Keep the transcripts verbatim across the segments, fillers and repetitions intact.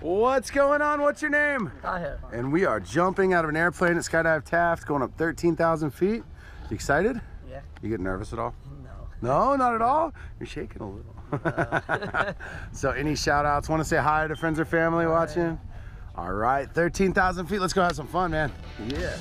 What's going on? What's your name? Taher. And we are jumping out of an airplane at Skydive Taft, going up thirteen thousand feet. You excited? Yeah. You get nervous at all? No. No, not at all? You're shaking a little. Uh. So any shout outs? Want to say hi to friends or family watching? All right, thirteen thousand feet. Let's go have some fun, man. Yeah.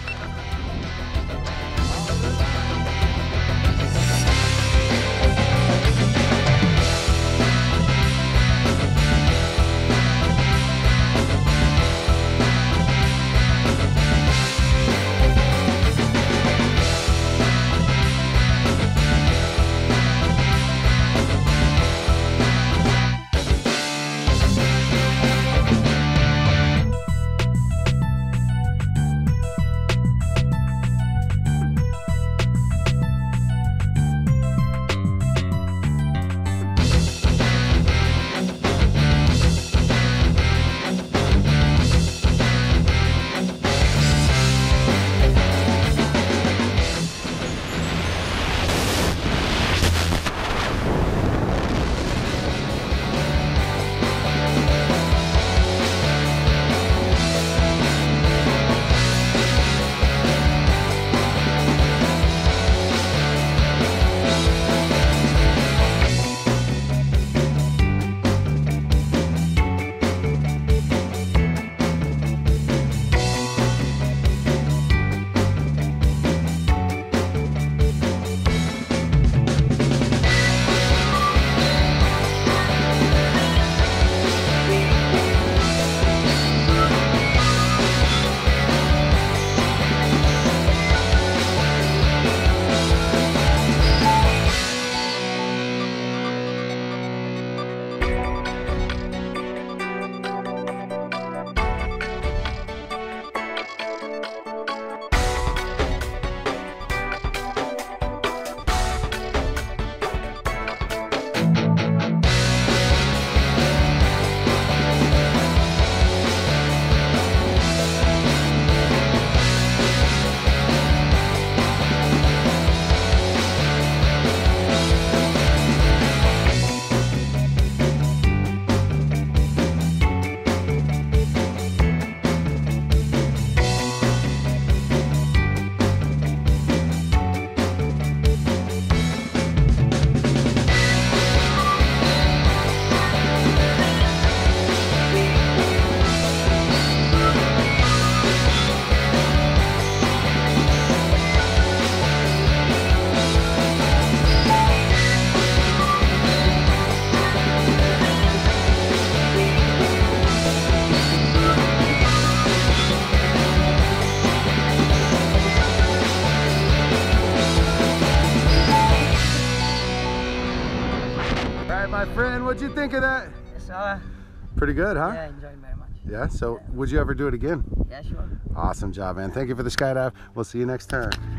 My friend, what'd you think of that? Yes, uh, Pretty good, huh? yeah, I enjoyed very much. Yeah, so Yeah. would you ever do it again? Yeah, sure. Awesome job, man. Thank you for the skydive. We'll see you next time.